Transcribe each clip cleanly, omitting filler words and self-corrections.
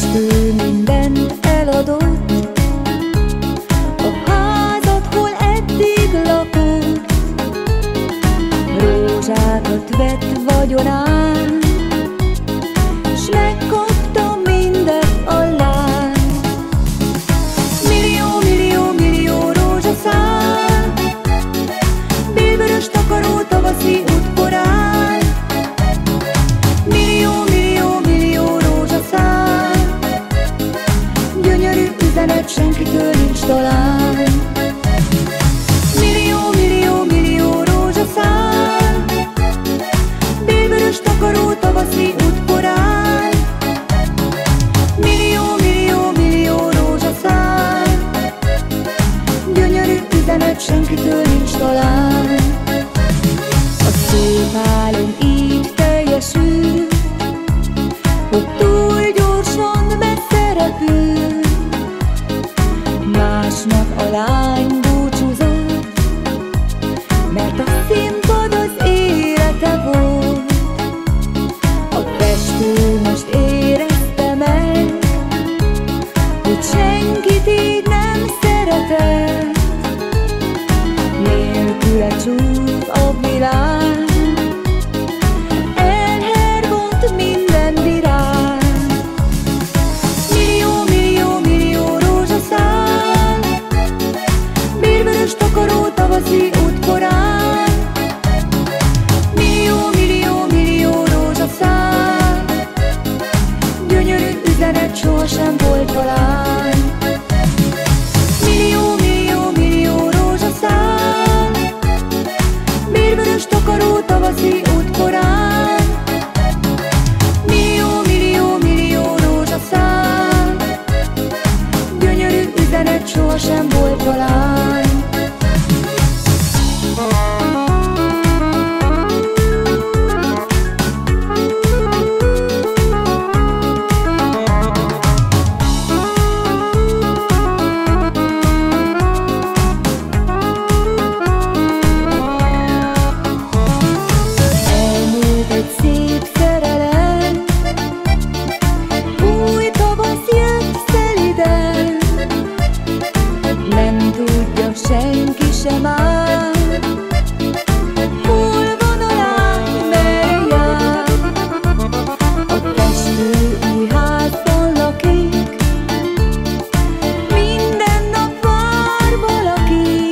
festő mindent eladott, a házat, hol eddig lakott, rózsákat vett vagyonán, s megkapta mindet a lány. Millió, millió, millió rózsaszál, bélvörös takaró tavaszi udvarán. Millió, millió, millió rózsaszál, gyönyörű üzenet, senkitől nincs talán. Millió, millió, millió rózsaszál, bélvörös takaró tavaszi udvarán. Millió, millió, millió rózsaszál, gyönyörű üzenet, senkitől nincs talán. A szép álom így teljesül, hogy túl gyorsan messze repül. Másnap a lány búcsúzott, mert a színpad az élete volt. A festő most érezte meg, hogy senkit így nem szeretett. Nélküle csúf a világ, elhervadt minden virág. Millió, millió, millió rózsaszál, bélvörös takaró tavaszi udvarán. Millió, millió, millió rózsaszál, gyönyörű üzenet, sohasem volt talán. Millió, millió, millió rózsaszál, bélvörös takaró tavaszi udvarán. Millió, millió, millió rózsaszál, gyönyörű üzenet, sohasem volt talán. Elmúlt egy szép szerelem, új tavasz jött szeliden. Nem tudja senki sem már, hol van a lány, merre jár. A festő új házban lakik, minden nap vár valaki.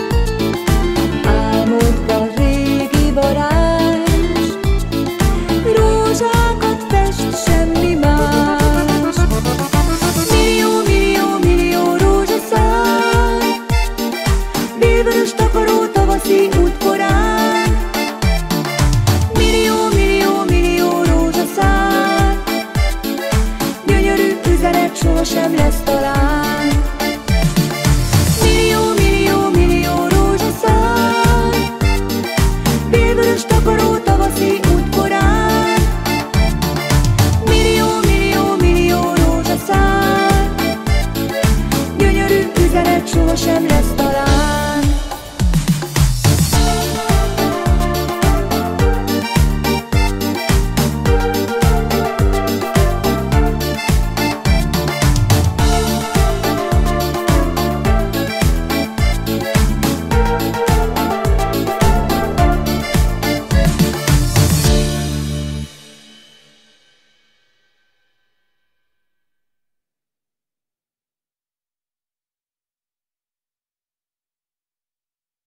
Álmodva régi varázs, rózsákat fest, semmi más. Millió, millió, millió rózsaszál, bélvörös takaró tavaszi udvarán. Millió, millió, millió rózsaszál, gyönyörű üzenet, sohasem lesz talán.